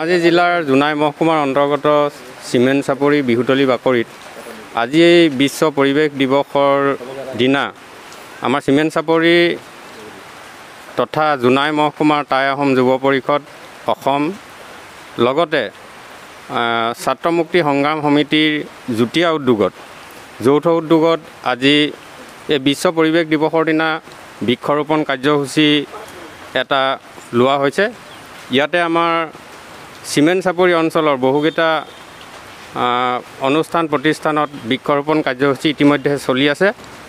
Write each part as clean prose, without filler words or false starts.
ধেমাজি জিলাৰ জোনাই মহকুমাৰ অন্তৰ্গত চিমেণ্ট চাপৰি বিহুতলী বাকৰিত আজি এই বিশ্ব পৰিৱেশ দিৱসৰ দিনা আমাৰ চিমেণ্ট চাপৰি তথা জোনাই মহকুমাৰ টাই আহোম যুৱ পৰিষদ অসম লগতে ছাত্ৰ মুক্তি সংগ্ৰাম সমিতিৰ যুটীয়া উদ্যোগত যৌথ উদ্যোগত আজি এই বিশ্ব পৰিৱেশ দিৱসৰ দিনা বৃক্ষৰোপণ কাৰ্যসূচী এটা লোৱা হৈছে। ইয়াতে আমাৰ চিমেণ্ট চাপৰি অঞ্চলৰ বহুকেইটা অনুষ্ঠান প্ৰতিষ্ঠানত বৃক্ষৰোপণ কাৰ্যসূচী ইতিমধ্যে চলি আছে।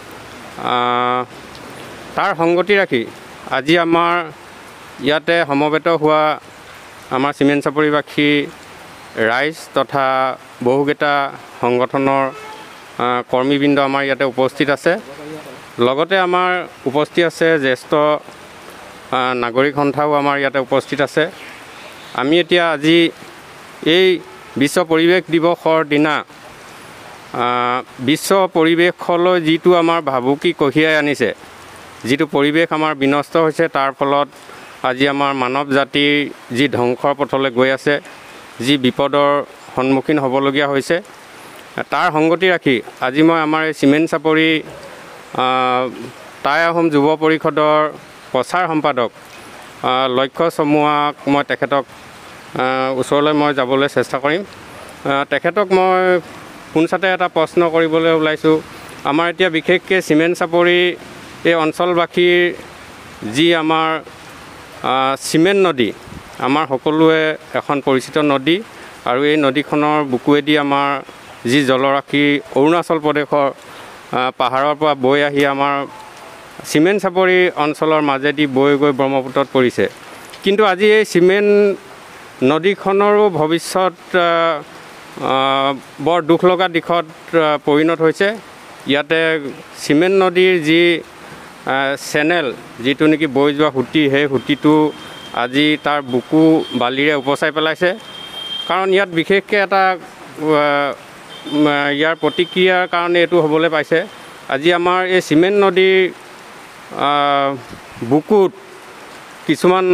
তাৰ সংগতি ৰাখি আজি আমাৰ ইয়াতে সমবেত হোৱা আমাৰ চিমেণ্ট চাপৰিবাসী ৰাইজ তথা বহুকেইটা সংগঠনৰ কৰ্মীবৃন্দ আমাৰ ইয়াতে উপস্থিত আছে। লগতে আমাৰ উপস্থিত আছে জ্যেষ্ঠ নাগৰিক সন্থাও আমাৰ ইয়াতে উপস্থিত আছে। আমি এতিয়া আজি এই বিশ্ব পৰিৱেশ দিৱসৰ দিনা বিশ্ব পৰিৱেশলৈ যিটো আমাৰ ভাবুকি কঢ়িয়াই আনিছে, যিটো পৰিৱেশ আমাৰ বিনষ্ট হৈছে, তাৰ ফলত আজি আমাৰ মানৱ জাতিৰ যি ধ্বংসৰ পথলৈ গৈ আছে, যি বিপদৰ সন্মুখীন হ'বলগীয়া হৈছে, তাৰ সংগতি ৰাখি আজি মই আমাৰ এই চিমেণ্ট চাপৰি টাই আহোম যুৱ পৰিষদৰ প্ৰচাৰ সম্পাদক লক্ষ্য চমুৱাক মই তেখেতক ওচৰলৈ মই যাবলৈ চেষ্টা কৰিম। তেখেতক মই পোনচাতে এটা প্ৰশ্ন কৰিবলৈ ওলাইছোঁ। আমাৰ এতিয়া বিশেষকৈ চিমেণ্ট চাপৰি এই অঞ্চলবাসীৰ যি আমাৰ চিমেণ্ট নদী, আমাৰ সকলোৱে এখন পৰিচিত নদী, আৰু এই নদীখনৰ বুকুৱেদি আমাৰ যি জলৰাশি অৰুণাচল প্ৰদেশৰ পাহাৰৰ পৰা বৈ আহি আমাৰ চিমেণ্ট চাপৰি অঞ্চলৰ মাজেদি বৈ গৈ ব্ৰহ্মপুত্ৰত পৰিছে। কিন্তু আজি এই চিমেণ্ট নদীখনৰো ভৱিষ্যত বৰ দুখ লগা দিশত পৰিণত হৈছে। ইয়াতে চিমেণ্ট নদীৰ যি চেনেল, যিটো নেকি বৈ যোৱা সুঁতি, সেই সুঁতিটো আজি তাৰ বুকু বালিৰে উপচাই পেলাইছে। কাৰণ ইয়াত বিশেষকৈ এটা ইয়াৰ প্ৰতিক্ৰিয়াৰ কাৰণে এইটো হ'বলৈ পাইছে। আজি আমাৰ এই চিমেণ্ট নদীৰ বুকুত কিছুমান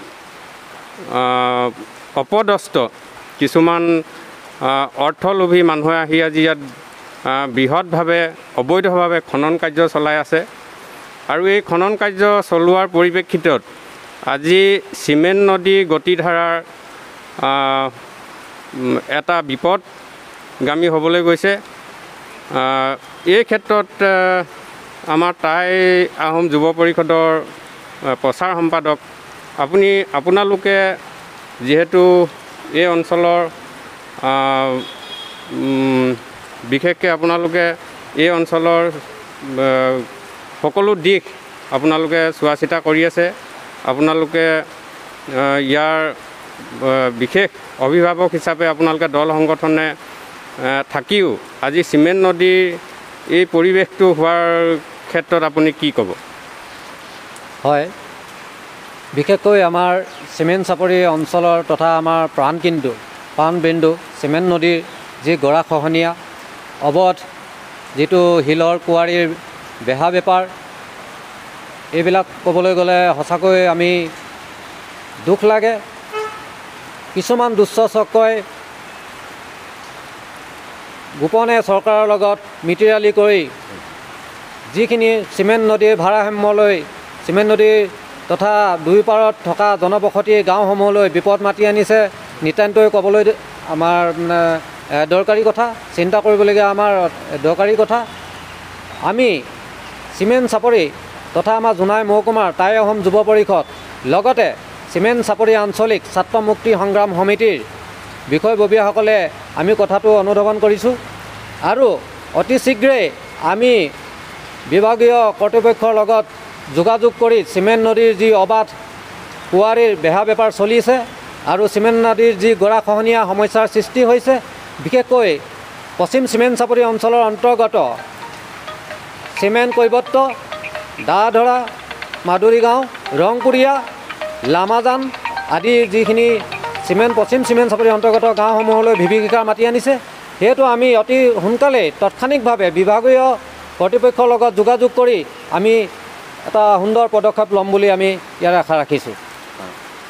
অপদস্থ কিছুমান অৰ্থলোভী মানুহে আহি আজি ইয়াত বৃহৎভাৱে অবৈধভাৱে খনন কাৰ্য চলাই আছে। আৰু এই খনন কাৰ্য চলোৱাৰ পৰিপ্ৰেক্ষিতত আজি চিমেণ্ট নদী গতিধাৰাৰ এটা বিপদগামী হ'বলৈ গৈছে। এই ক্ষেত্ৰত আমাৰ টাই আহোম যুৱ পৰিষদৰ প্ৰচাৰ সম্পাদক আপোনালোকে যিহেতু এই অঞ্চলৰ বিশেষকৈ আপোনালোকে এই অঞ্চলৰ সকলো দিশ আপোনালোকে চোৱা চিতা কৰি আছে। আপোনালোকে ইয়াৰ বিশেষ অভিভাৱক হিচাপে আপোনালোকে দল সংগঠনে থাকিও আজি চিমেণ্ট নদীৰ এই পৰিৱেশটো হোৱাৰ ক্ষেত্ৰত আপুনি কি ক'ব? হয়, বিশেষকৈ আমাৰ চিমেণ্ট চাপৰি অঞ্চলৰ তথা আমাৰ প্ৰাণবিন্দু চিমেণ্ট নদীৰ যি গৰাখহনীয়া, অবধ যিটো শিলৰ কুঁৱাৰীৰ বেহা বেপাৰ, এইবিলাক ক'বলৈ গ'লে সঁচাকৈ আমি দুখ লাগে। কিছুমান দুষ্ট চক্ৰই গোপনে চৰকাৰৰ লগত মিতিৰালি কৰি যিখিনি চিমেণ্ট নদীৰ ভাৰসাম্যলৈ, চিমেণ্ট নদীৰ তথা দুই পাৰত থকা জনবসতি গাঁওসমূহলৈ বিপদ মাতি আনিছে, নিতান্তই ক'বলৈ আমাৰ দৰকাৰী কথা, চিন্তা কৰিবলগীয়া আমাৰ দৰকাৰী কথা। আমি চিমেণ্ট চাপৰি তথা আমাৰ জোনাই মহকুমাৰ টাই আহোম যুৱ পৰিষদ লগতে চিমেণ্ট চাপৰি আঞ্চলিক ছাত্ৰ মুক্তি সংগ্ৰাম সমিতিৰ বিষয়ববীয়াসকলে আমি কথাটো অনুধাৱন কৰিছোঁ। আৰু অতি শীঘ্ৰেই আমি বিভাগীয় কৰ্তৃপক্ষৰ লগত যোগাযোগ কৰি চিমেণ্ট নদীৰ যি অবাধ কুঁৱাৰীৰ বেহা বেপাৰ চলিছে আৰু চিমেণ্ট নদীৰ যি গৰাখহনীয়া সমস্যাৰ সৃষ্টি হৈছে, বিশেষকৈ পশ্চিম চিমেণ্ট চাপৰি অঞ্চলৰ অন্তৰ্গত চিমেণ্ট কৈৱত্য, দাধৰা, মাদুৰী গাঁও, ৰংপুৰীয়া, লামাজান আদি যিখিনি পশ্চিম চিমেণ্ট চাপৰি অন্তৰ্গত গাঁওসমূহলৈ বিভীষিকাৰ মাতি আনিছে। সেয়েতো আমি অতি সোনকালে তাৎক্ষণিকভাৱে বিভাগীয় কৰ্তৃপক্ষৰ লগত যোগাযোগ কৰি আমি এটা সুন্দৰ পদক্ষেপ ল'ম বুলি আমি ইয়াৰ আশা ৰাখিছোঁ।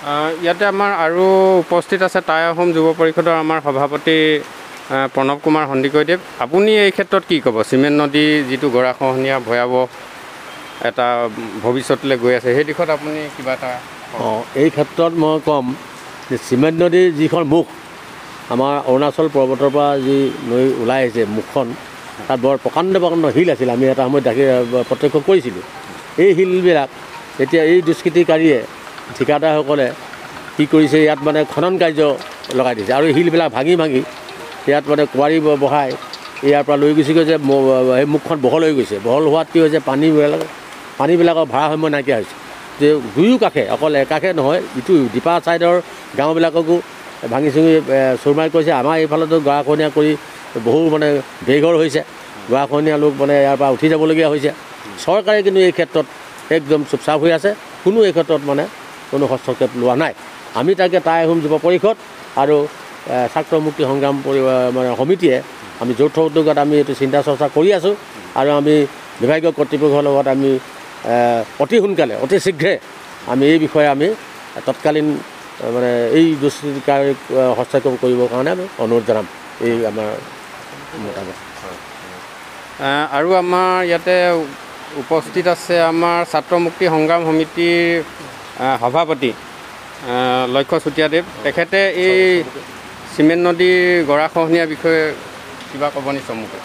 ইয়াতে আমাৰ আৰু উপস্থিত আছে টাই আহোম যুৱ পৰিষদৰ আমাৰ সভাপতি প্ৰণৱ কুমাৰ সন্দিকৈদেৱ। আপুনি এই ক্ষেত্ৰত কি ক'ব? চিমেণ্ট নদী যিটো গৰাখহনীয়া ভয়াৱহ এটা ভৱিষ্যতলৈ গৈ আছে, সেই দিশত আপুনি কিবা এটা? এই ক্ষেত্ৰত মই ক'ম যে চিমেণ্ট নদীৰ যিখন মুখ, আমাৰ অৰুণাচল পৰ্বতৰ পৰা যি নৈ ওলাই আহিছে মুখখন, তাত বৰ প্ৰকাণ্ড শিল আছিল। আমি এটা সময়ত প্ৰত্যক্ষ কৰিছিলোঁ। এই শিলবিলাক এতিয়া এই দুষ্কৃতিকাৰীয়ে ঠিকাদাৰসকলে কি কৰিছে, ইয়াত মানে খনন কাৰ্য লগাই দিছে আৰু শিলবিলাক ভাঙি ইয়াত মানে কুঁৱাৰী বহাই ইয়াৰ পৰা লৈ গুচি গৈছে। সেই মুখখন বহল হৈ গৈছে। বহল হোৱাত কি হৈছে, পানীবিলাকৰ ভাৰসাম্য নাইকিয়া হৈছে। যে দুয়ো কাষে, অকল একাষে নহয়, ইটো ডিপা ছাইডৰ গাঁওবিলাককো ভাঙি চিঙি চুৰমাৰি কৰিছে। আমাৰ এইফালেতো গৰাখহনীয়া কৰি বহু মানে বেঘৰ হৈছে। গৰাখহনীয়া লোক মানে ইয়াৰ পৰা উঠি যাবলগীয়া হৈছে। চৰকাৰে কিন্তু এই ক্ষেত্ৰত একদম চুপচাপ হৈ আছে। কোনো এই ক্ষেত্ৰত মানে কোনো হস্তক্ষেপ লোৱা নাই। আমি তাকে টাই আহোম যুৱ পৰিষদ আৰু ছাত্ৰ মুক্তি সংগ্ৰাম মানে সমিতিয়ে আমি যৌথ উদ্যোগত আমি এইটো চিন্তা চৰ্চা কৰি আছোঁ আৰু আমি বিভাগীয় কৰ্তৃপক্ষৰ লগত আমি অতি সোনকালে, অতি শীঘ্ৰে আমি এই বিষয়ে আমি তৎকালীন মানে এই দুষ্কৃতিকাৰীক হস্তক্ষেপ কৰিবৰ কাৰণে আমি অনুৰোধ জনাম। এই আমাৰ মতামত। আৰু আমাৰ ইয়াতে উপস্থিত আছে আমাৰ ছাত্ৰ মুক্তি সংগ্ৰাম সমিতিৰ সভাপতি লক্ষ্য চুতীয়াদেৱ। তেখেতে এই চিমেণ্ট নদীৰ গৰাখহনীয়াৰ বিষয়ে কিবা ক'ব নি চমুকৈ?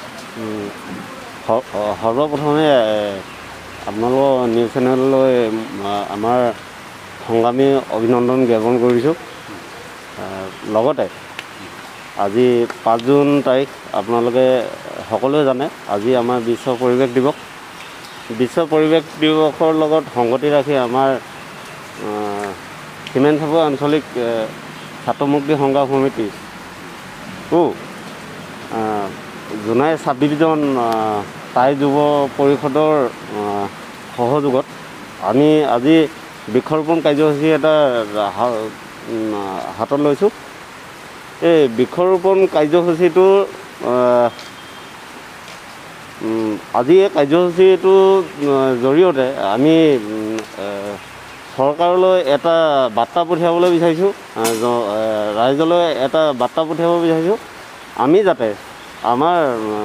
সৰ্বপ্ৰথমে আপোনালোকৰ নিউজ চেনেললৈ আমাৰ সংগ্ৰামী অভিনন্দন জ্ঞাপন কৰিছোঁ। লগতে আজি 5 জুন তাৰিখ, আপোনালোকে সকলোৱে জানে আজি আমাৰ বিশ্ব পৰিৱেশ দিৱস। বিশ্ব পৰিৱেশ দিৱসৰ লগত সংগতি ৰাখি আমাৰ চিমেণ্ট চাপৰি আঞ্চলিক ছাত্ৰ মুক্তি সংগ্ৰাম সমিতি জোনাই 26জন টাই যুৱ পৰিষদৰ সহযোগত আমি আজি বৃক্ষৰোপণ কাৰ্যসূচী এটা হাতত লৈছোঁ। এই বৃক্ষৰোপণ কাৰ্যসূচীটো আজি এই কাৰ্যসূচীটোৰ জৰিয়তে আমি চৰকাৰলৈ এটা বাৰ্তা পঠিয়াবলৈ বিচাৰিছোঁ, ৰাইজলৈ এটা বাৰ্তা পঠিয়াব বিচাৰিছোঁ। আমি যাতে আমাৰ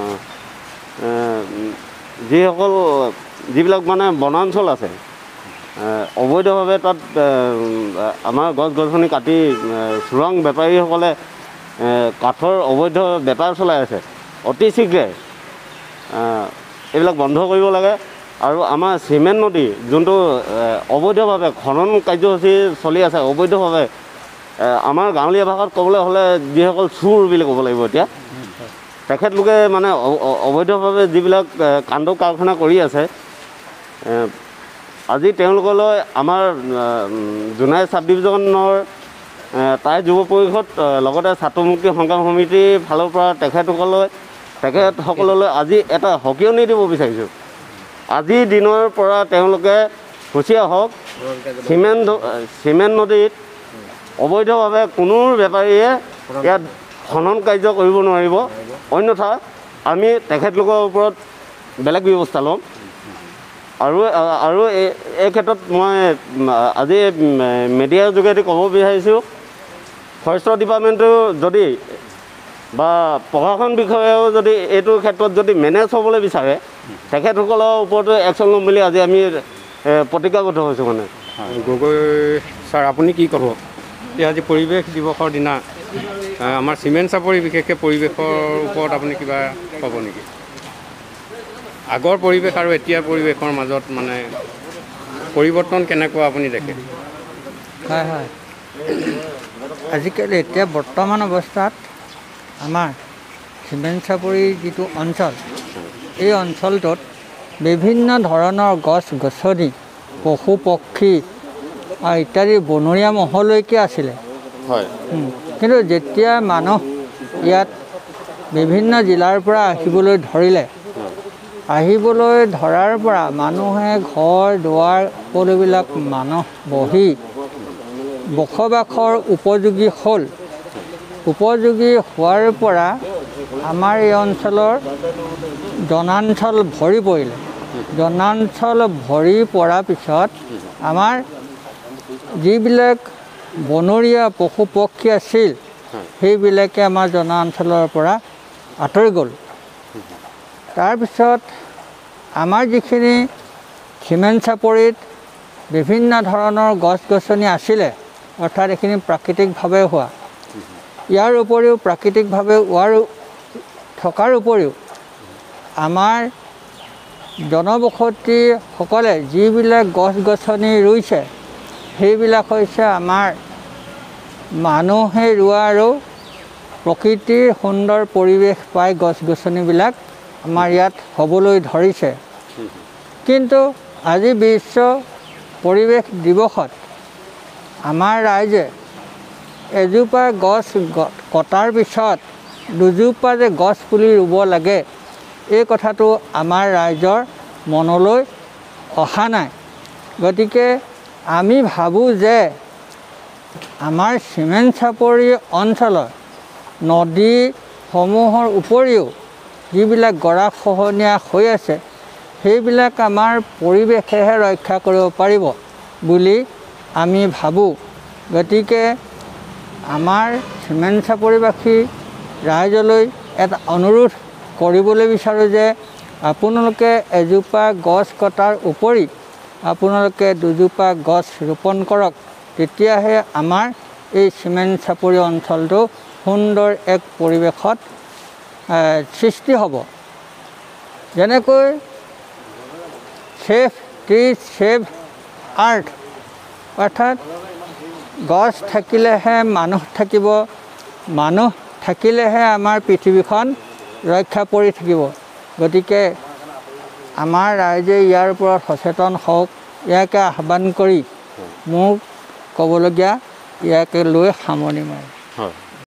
যিবিলাক মানে বনাঞ্চল আছে, অবৈধভাৱে তাত আমাৰ গছ গছনি কাটি চোৰাং বেপাৰীসকলে কাঠৰ অবৈধ বেপাৰ চলাই আছে। অতি শীঘ্ৰে এইবিলাক বন্ধ কৰিব লাগে। আৰু আমাৰ চিমেণ্ট নদী যোনটো অবৈধভাৱে খনন কাৰ্যসূচী চলি আছে, অবৈধভাৱে আমাৰ গাঁৱলীয়া ভাষাত ক'বলৈ হ'লে যিসকল চোৰ বুলি ক'ব লাগিব এতিয়া, তেখেতলোকে মানে অবৈধভাৱে যিবিলাক কাণ্ড কাৰখানা কৰি আছে, আজি তেওঁলোকলৈ আমাৰ জোনাই 26জনৰ টাই যুৱ পৰিষদ লগতে ছাত্ৰ মুক্তি সংগ্ৰাম সমিতিৰ ফালৰ পৰা তেখেতসকললৈ আজি এটা সকিয়নি দিব বিচাৰিছোঁ। আজিৰ দিনৰ পৰা তেওঁলোকে হুঁচিয়াৰ হওক, চিমেণ্ট নদীত অবৈধভাৱে কোনো বেপাৰীয়ে ইয়াত খনন কাৰ্য কৰিব নোৱাৰিব। অন্যথা আমি তেখেতলোকৰ ওপৰত বেলেগ ব্যৱস্থা ল'ম। আৰু এই ক্ষেত্ৰত মই আজি মিডিয়াৰ যোগেদি ক'ব বিচাৰিছোঁ, ফৰেষ্ট ডিপাৰ্টমেণ্টো যদি বা প্ৰশাসন বিষয়েও যদি এইটো ক্ষেত্ৰত যদি মেনেজ হ'বলৈ বিচাৰে, তেখেতসকলৰ ওপৰতো একশ্যন ল'ম বুলি আজি আমি প্ৰতিজ্ঞাবদ্ধ হৈছোঁ। মানে গগৈ ছাৰ, আপুনি কি ক'ব? এতিয়া আজি পৰিৱেশ দিৱসৰ দিনা আমাৰ চিমেণ্ট চাপৰি বিশেষকৈ পৰিৱেশৰ ওপৰত আপুনি কিবা ক'ব নেকি? আগৰ পৰিৱেশ আৰু এতিয়াৰ পৰিৱেশৰ মাজত মানে পৰিৱৰ্তন কেনেকুৱা আপুনি দেখে? হয় হয়, আজিকালি এতিয়া বৰ্তমান অৱস্থাত আমাৰ চিমেণ্ট চাপৰি যিটো অঞ্চল, এই অঞ্চলটোত বিভিন্ন ধৰণৰ গছ গছনি, পশু পক্ষী ইত্যাদি বনৰীয়া মহলৈকে আছিলে। হয়, কিন্তু যেতিয়া মানুহ ইয়াত বিভিন্ন জিলাৰ পৰা আহিবলৈ ধৰিলে, আহিবলৈ ধৰাৰ পৰা মানুহে ঘৰ দুৱাৰ সকলোবিলাক মানুহ বহি বসবাসৰ উপযোগী হ'ল। উপযোগী হোৱাৰ পৰা আমাৰ এই অঞ্চলৰ জনাঞ্চল ভৰি পৰিলে। জনাঞ্চল ভৰি পৰাৰ পিছত আমাৰ যিবিলাক বনৰীয়া পশু পক্ষী আছিল সেইবিলাকে আমাৰ জনাঞ্চলৰ পৰা আঁতৰি গ'ল। তাৰপিছত আমাৰ যিখিনি চিমেণ্ট চাপৰিত বিভিন্ন ধৰণৰ গছ গছনি আছিলে, অৰ্থাৎ এইখিনি প্ৰাকৃতিকভাৱে হোৱা, ইয়াৰ উপৰিও প্ৰাকৃতিকভাৱে থকাৰ উপৰিও আমাৰ জনবসতিসকলে যিবিলাক গছ গছনি ৰুইছে সেইবিলাক হৈছে আমাৰ মানুহে ৰোৱা আৰু প্ৰকৃতিৰ সুন্দৰ পৰিৱেশ পাই গছ গছনিবিলাক আমাৰ ইয়াত হ'বলৈ ধৰিছে। কিন্তু আজি বিশ্ব পৰিৱেশ দিৱসত আমাৰ ৰাইজে এজোপা গছ কটাৰ পিছত দুজোপা যে গছ পুলি ৰুব লাগে এই কথাটো আমাৰ ৰাইজৰ মনলৈ অহা নাই। গতিকে আমি ভাবোঁ যে আমাৰ চিমেণ্ট চাপৰি অঞ্চলৰ নদীসমূহৰ উপৰিও যিবিলাক গৰাখহনীয়া হৈ আছে সেইবিলাক আমাৰ পৰিৱেশেহে ৰক্ষা কৰিব পাৰিব বুলি আমি ভাবোঁ। গতিকে আমাৰ চিমেণ্ট চাপৰিবাসী ৰাইজলৈ এটা অনুৰোধ কৰিবলৈ বিচাৰোঁ যে আপোনালোকে এজোপা গছ কটাৰ উপৰি আপোনালোকে দুজোপা গছ ৰোপণ কৰক, তেতিয়াহে আমাৰ এই চিমেণ্ট চাপৰি অঞ্চলটো সুন্দৰ এক পৰিৱেশত সৃষ্টি হ'ব। যেনেকৈ ছেভ ট্ৰিজ ছেভ আৰ্থ, অৰ্থাৎ গছ থাকিলেহে মানুহ থাকিব, মানুহ থাকিলেহে আমাৰ পৃথিৱীখন ৰক্ষা পৰি থাকিব। গতিকে আমাৰ ৰাইজে ইয়াৰ ওপৰত সচেতন হওক, ইয়াকে আহ্বান কৰি মোক ক'বলগীয়া ইয়াকে লৈ সামৰণি মাৰিম।